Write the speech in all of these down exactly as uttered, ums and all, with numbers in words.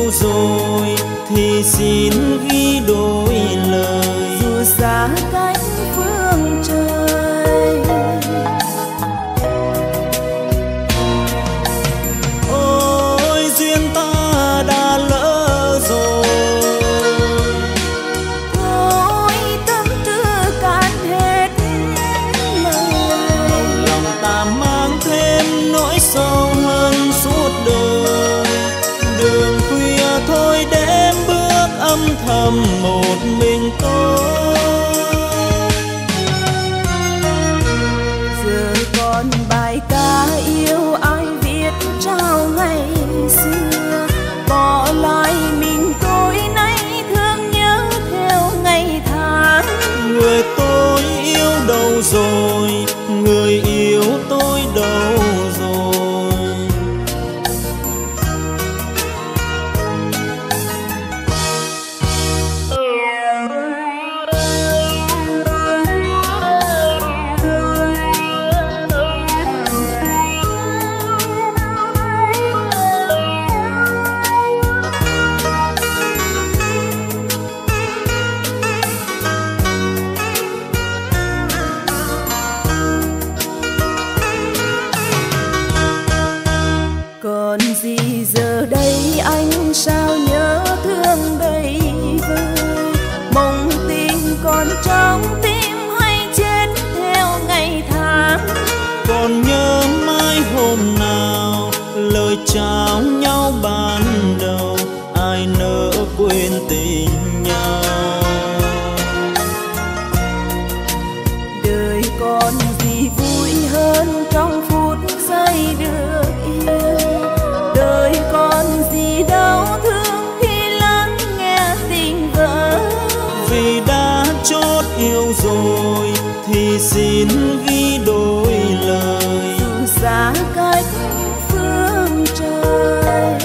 đâu rồi thì xin ghi đôi lời. Dù xa cách phương trời, ôi duyên ta đã lỡ rồi. thôi tâm tư cạn hết lời. Lòng ta mang thêm nỗi sâu hơn suốt đời. Đường khuya thôi đêm bước âm thầm một mình tôi. Giờ còn bài ca yêu ai viết trao ngày xưa, bỏ lại mình tôi nay thương nhớ theo ngày tháng. Người tôi yêu đâu rồi, người yêu tôi đâu rồi. Còn gì giờ đây anh sao nhớ thương đầy vơi. Mong tình còn trong tim hay chết theo ngày tháng. Còn nhớ mãi hôm nào lời chào nhau ban đầu, ai nỡ quên tình nhau. Đời còn gì vui hơn trong phút giây được yêu. Đời còn gì đau thương khi lắng nghe tình vỡ. Vì đã chót yêu rồi thì xin ghi đôi lời. Dù xa cách phương trời,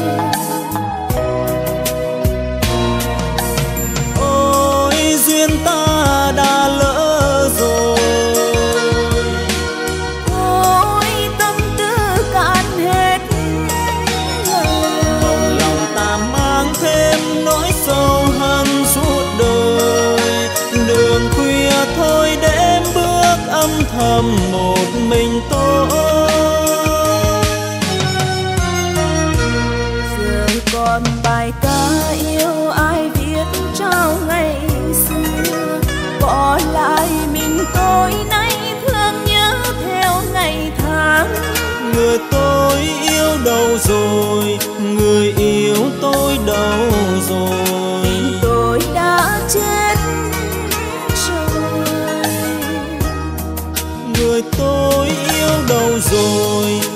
ôi duyên ta đã lỡ rồi. thôi tâm tư cạn hết lời. Mong lòng ta mang thêm nỗi sâu hằn suốt đời. Đường khuya thôi đêm bước âm thầm một mình tôi. Giờ còn bài ca yêu ai viết trao ngày xưa, bỏ lại mình tôi nay thương nhớ theo ngày tháng. Người tôi yêu đâu rồi, người yêu tôi đâu rồi. Tình tôi đã chết rồi, Người tôi yêu đâu rồi,